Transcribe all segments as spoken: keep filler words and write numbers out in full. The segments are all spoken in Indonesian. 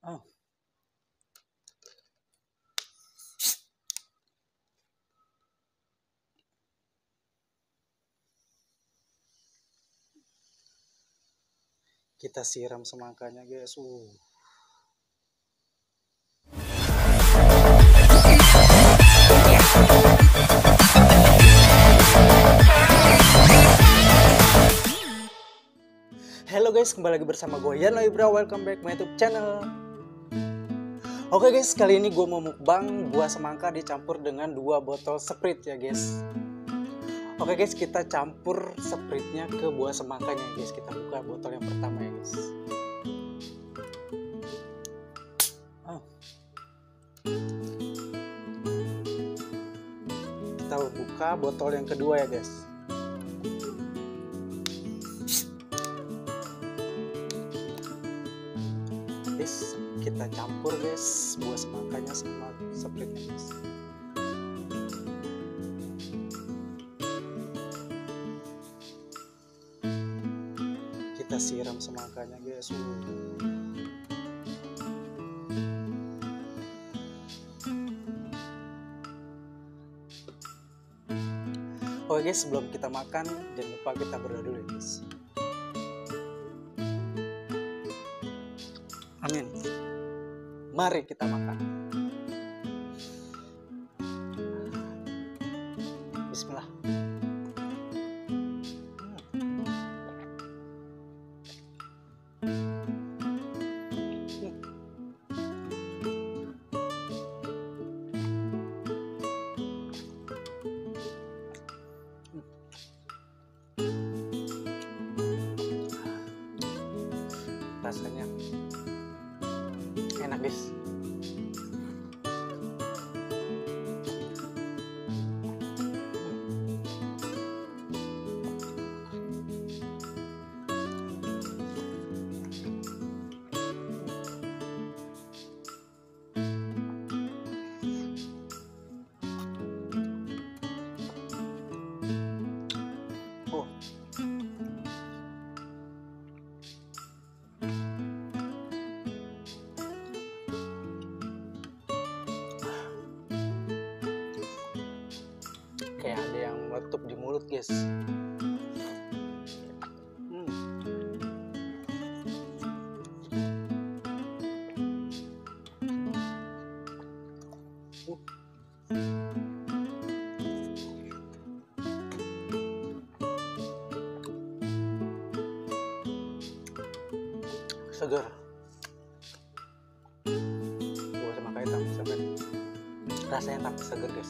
Oh, kita siram semangkanya guys. Uh. Halo guys, kembali lagi bersama gue Yan Ibra. Welcome back my YouTube channel. Oke guys, kali ini gue mau mukbang buah semangka dicampur dengan dua botol Sprite ya guys. Oke guys, kita campur Sprite-nya ke buah semangkanya guys. Kita buka botol yang pertama ya guys. Oh. Kita buka botol yang kedua ya guys. Guys, kita campur guys buah semangkanya sama Sprite-nya guys. Kita siram semangkanya guys. Uh. Oke guys, sebelum kita makan jangan lupa kita berdoa dulu ya guys. Amin. Mari kita makan. Bismillah. Rasanya enak guys. Oh. Kayak ada yang meletup di mulut guys. Hmm. Uh. Segar. Buah semangka hitam segar. Rasanya tapi segar guys.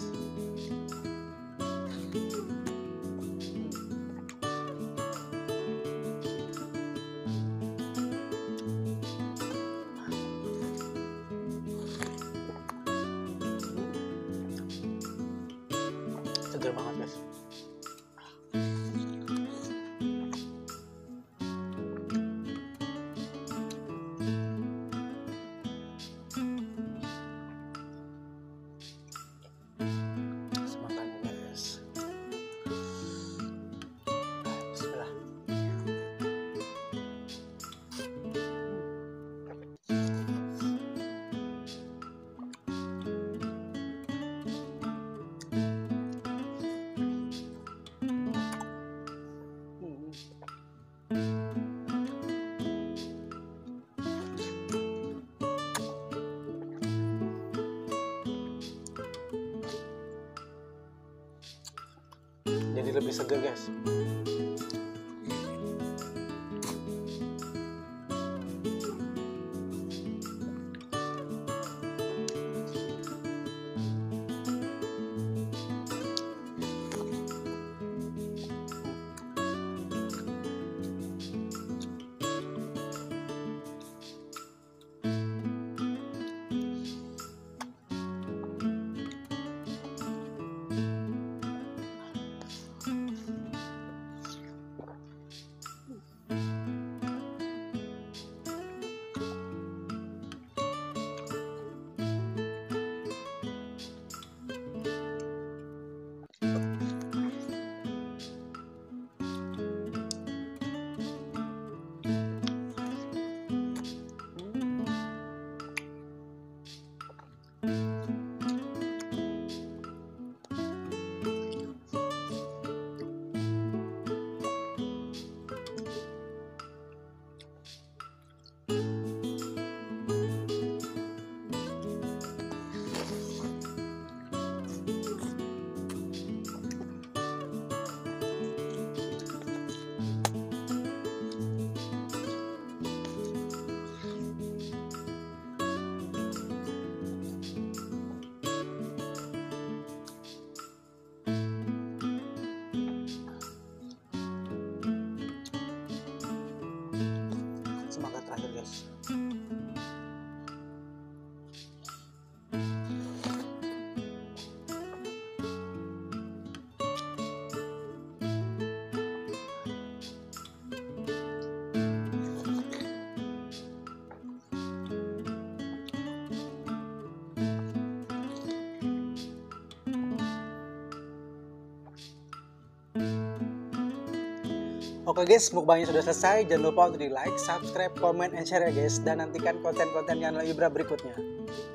Segar banget guys. Semangkanya guys. Bismillah. Jadi lebih segar guys. Oke guys, mukbangnya sudah selesai. Jangan lupa untuk di like, subscribe, comment, and share ya guys. Dan nantikan konten-konten yang Ibra berikutnya.